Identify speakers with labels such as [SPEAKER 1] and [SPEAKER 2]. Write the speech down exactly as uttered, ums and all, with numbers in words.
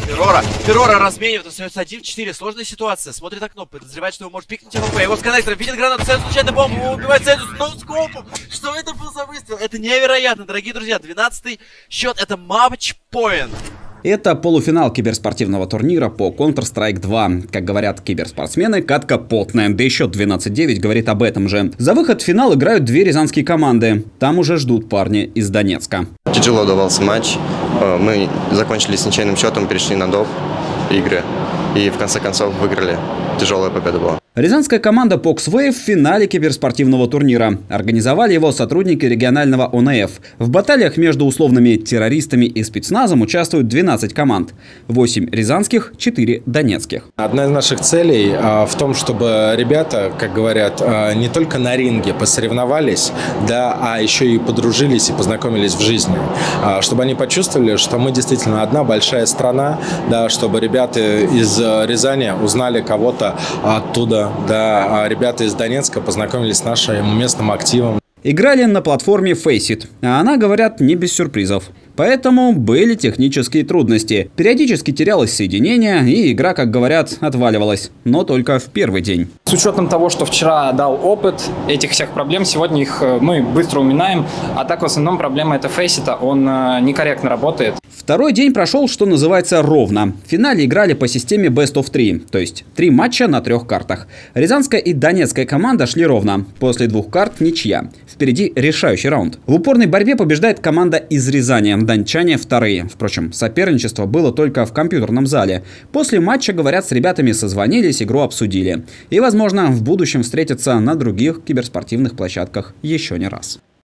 [SPEAKER 1] Феррора. Феррора разменивает, остается один в четыре. Сложная ситуация. Смотрит окно, подозревает, что его может пикнуть АВП. Его с коннектором видит гранату, Цезус случайно бомбу, убивает Цезус ноускопом. Что это был за выстрел? Это невероятно, дорогие друзья. двенадцатый счет, это матч-поинт.
[SPEAKER 2] Это полуфинал киберспортивного турнира по Counter-Strike два. Как говорят киберспортсмены, катка потная. Да и счет двенадцать девять говорит об этом же. За выход в финал играют две рязанские команды. Там уже ждут парни из Донецка.
[SPEAKER 3] Тяжело давался матч. Мы закончили с ничейным счетом, перешли на доп. игры. И в конце концов выиграли. Тяжелая победа была.
[SPEAKER 2] Рязанская команда Poxwave в финале киберспортивного турнира. Организовали его сотрудники регионального О Н Ф. В баталиях между условными террористами и спецназом участвуют двенадцать команд. восемь рязанских, четыре донецких.
[SPEAKER 4] Одна из наших целей а, в том, чтобы ребята, как говорят, а, не только на ринге посоревновались, да, а еще и подружились и познакомились в жизни. А, чтобы они почувствовали, что мы действительно одна большая страна, да, чтобы ребята из Рязани узнали кого-то оттуда. Да, ребята из Донецка познакомились с нашим местным активом.
[SPEAKER 2] Играли на платформе Faceit, а она, говорят, не без сюрпризов. Поэтому были технические трудности. Периодически терялось соединение, и игра, как говорят, отваливалась. Но только в первый день.
[SPEAKER 5] С учетом того, что вчера дал опыт этих всех проблем, сегодня их мы быстро уминаем. А так в основном проблема это Faceit, он некорректно работает.
[SPEAKER 2] Второй день прошел, что называется, ровно. В финале играли по системе Best of три, то есть три матча на трех картах. Рязанская и донецкая команда шли ровно. После двух карт ничья. Впереди решающий раунд. В упорной борьбе побеждает команда из Рязани. Дончане вторые. Впрочем, соперничество было только в компьютерном зале. После матча, говорят, с ребятами созвонились, игру обсудили. И, возможно, в будущем встретятся на других киберспортивных площадках еще не раз.